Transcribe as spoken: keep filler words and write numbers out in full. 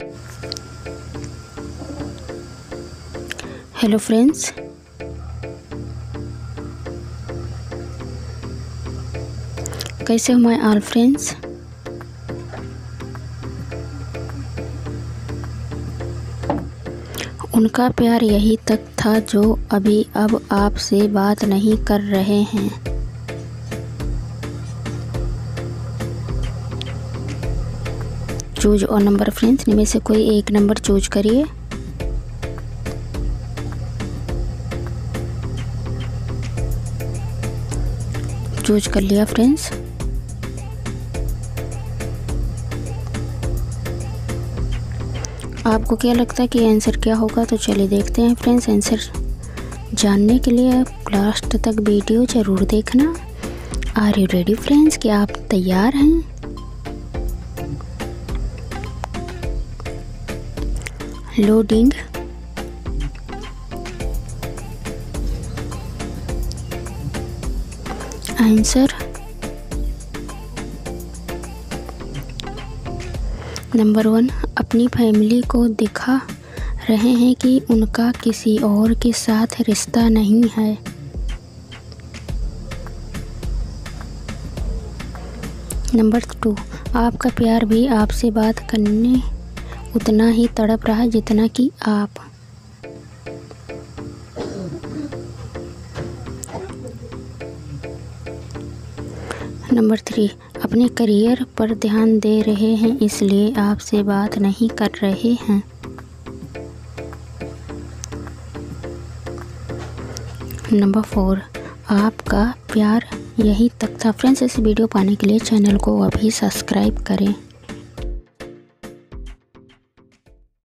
Hello friends, कैसे हो my all friends. उनका प्यार यही तक था जो अभी अब आपसे बात नहीं कर रहे हैं। चूज और नंबर फ्रेंड्स, इनमें से कोई एक नंबर चूज करिए। चूज कर लिया फ्रेंड्स। आपको क्या लगता है कि आंसर क्या होगा? तो चलिए देखते हैं फ्रेंड्स। आंसर जानने के लिए लास्ट तक वीडियो ज़रूर देखना। Are you ready friends? क्या आप तैयार हैं? लोडिंग। आंसर नंबर वन, अपनी फैमिली को दिखा रहे हैं कि उनका किसी और के साथ रिश्ता नहीं है। नंबर टू, आपका प्यार भी आपसे बात करने उतना ही तड़प रहा है जितना कि आप। नंबर थ्री, अपने करियर पर ध्यान दे रहे हैं इसलिए आपसे बात नहीं कर रहे हैं। नंबर फोर, आपका प्यार यही तक था। फ्रेंड्स, इस वीडियो पाने के लिए चैनल को अभी सब्सक्राइब करें।